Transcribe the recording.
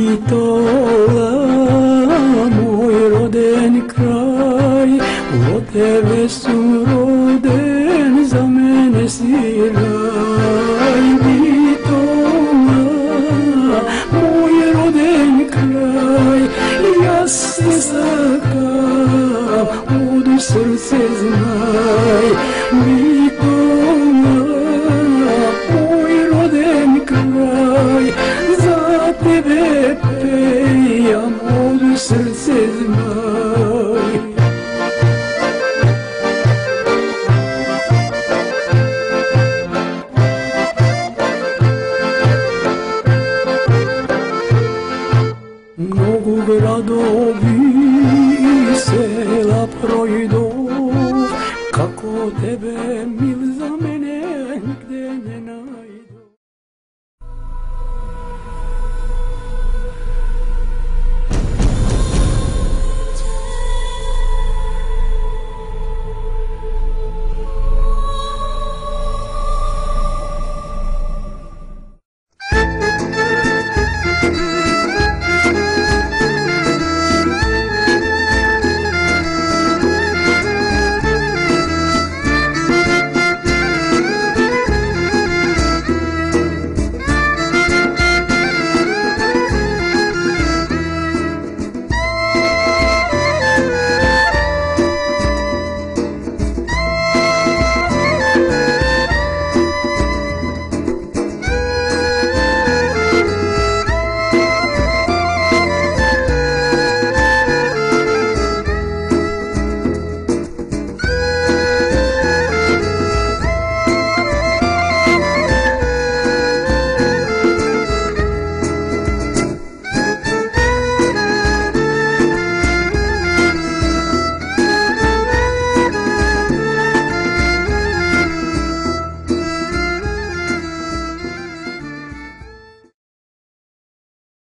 Bitola, moj rodeni kraj, od tebe su roden, za mene si raj. Bitola, moj rodeni kraj, ja se sakam, od srce znaj. Bitola, moj rodeni kraj, za tebe pejam, od srce znaj. Mnogo gradovi